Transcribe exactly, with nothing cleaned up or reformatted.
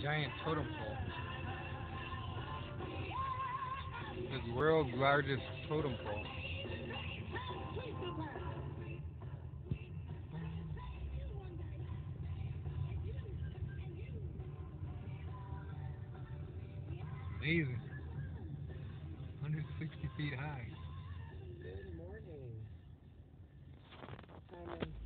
giant totem pole. The world's largest totem pole. Amazing. one hundred sixty feet high. Good morning. Time in